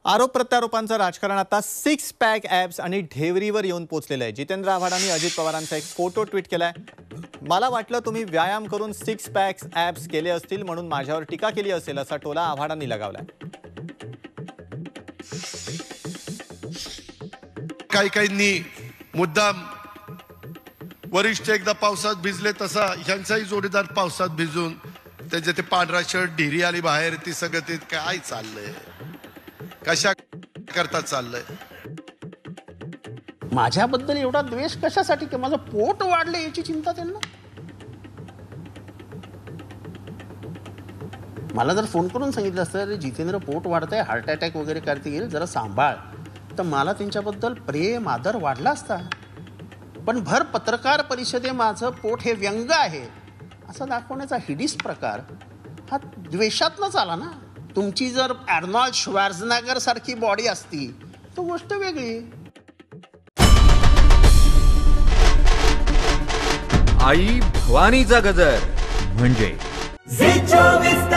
आरोप प्रत्यारोपांचं राजकारण आता 6 पॅक ॲप्स आणि ढेवरीवर येऊन पोचलेलं आहे। जितेंद्र आव्हाडांनी अजित पवारांचा एक फोटो ट्विट केलाय। मला वाटलं तुम्ही व्यायाम करून 6 पॅक ॲप्स केले असतील म्हणून माझ्यावर टीका केली असेल असा टोला आव्हाडांनी लगावलाय। काही मुद्दाम वरिष्ठ एकदा पावसात भिजले तसा ह्यांचाही जोडीदार पावसात भिजून त्याचे ते पांढरा शर्ट ढिरी आली बाहेर ती सगळं ते काय चाललंय, कशा करता चाललंय। माझ्याबद्दल एवढा द्वेष कशासाठी की माझं पोट वाढलं याची चिंता त्यांना। मला जर फोन करून सांगितलं असतं अरे जितेंद्र पोट वाढतंय, हार्ट अटॅक वगैरे करता येईल, जरा सांभाळ, तर मला त्यांच्याबद्दल प्रेम आदर वाढला असता। पण भर पत्रकार परिषदे माझं पोट हे व्यंग आहे असं दाखवण्याचा हिडीस प्रकार हा द्वेषातनंच आला ना। तुमची जर आर्नोल्ड श्वार्झनेगर सारखी बॉडी असती तो गोष्ट वेगळी। आई भवानीचा गजर म्हणजे